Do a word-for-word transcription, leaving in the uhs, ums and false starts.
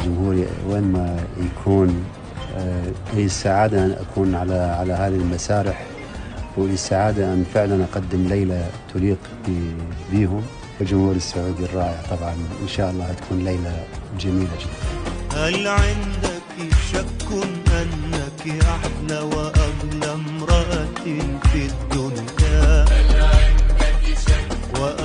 جمهوري وين ما يكون. لي السعادة أن أكون على على هذه المسارح، ولي السعادة أن فعلا أقدم ليلة تليق بهم والجمهور السعودي الرائع. طبعا إن شاء الله تكون ليلة جميلة جدا. هل عندك شك أنك أحلى وأغلى امرأة في الدنيا؟ هل عندك شك